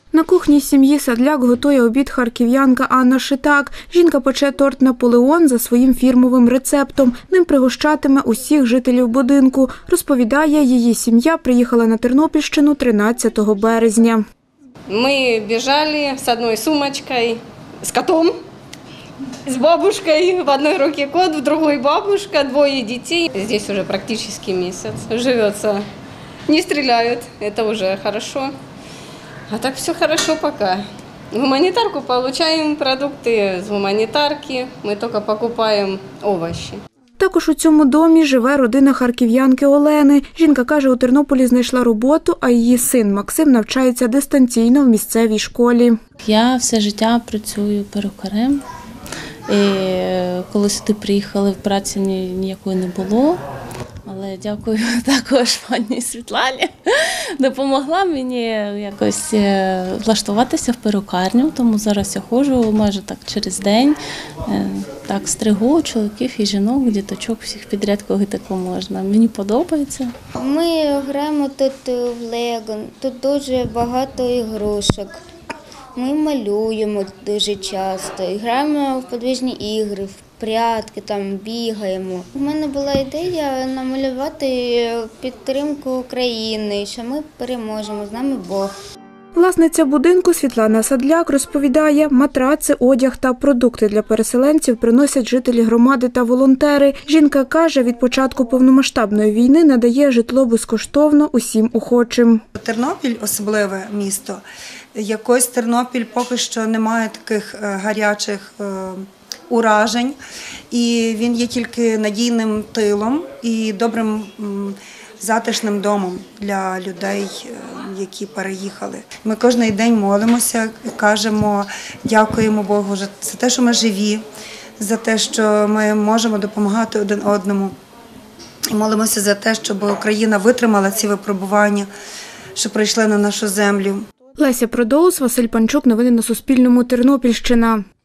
На кухні сім'ї Садляк готує обід харків'янка Анна Шитак. Жінка пече торт «Наполеон» за своїм фірмовим рецептом. Ним пригощатиме усіх жителів будинку. Розповідає, її сім'я приїхала на Тернопільщину 13 березня. Ми біжали з одною сумочкою, з котом, з бабушкою. В одній руці кот, в другій бабушка, двоє дітей. Здесь уже практично місяць живеться. Не стріляють, це вже добре. А так все хорошо пока. Гуманитарку получаем продукты с гуманитарки, мы только покупаем овощи. Також у цьому домі живе родина харків'янки Олени. Жінка каже, у Тернополі знайшла роботу, а її син Максим навчається дистанційно в місцевій школі. Я все життя працюю перукарем. І коли сюди приїхали, праці ніякої не було. Але дякую також пані Світлані. Допомогла мені якось влаштуватися в перукарню, тому зараз я ходжу майже так через день. Так, стригу чоловіків і жінок, діточок, всіх підряд, кого тільки можна. Мені подобається. Ми граємо тут в Лего, тут дуже багато ігрушок. Ми малюємо дуже часто, граємо в подвижні ігри, в прятки, там бігаємо. У мене була ідея намалювати підтримку України, що ми переможемо, з нами Бог. Власниця будинку Світлана Садляк розповідає, матраци, одяг та продукти для переселенців приносять жителі громади та волонтери. Жінка каже, від початку повномасштабної війни надає житло безкоштовно усім охочим. Тернопіль – особливе місто. Якось Тернопіль поки що не має таких гарячих уражень. І він є тільки надійним тилом і добрим затишним домом для людей, які переїхали. Ми кожен день молимося, кажемо, дякуємо Богу за те, що ми живі, за те, що ми можемо допомагати один одному. І молимося за те, щоб Україна витримала ці випробування, що прийшли на нашу землю. Леся Продоус, Василь Панчук. Новини на Суспільному. Тернопільщина.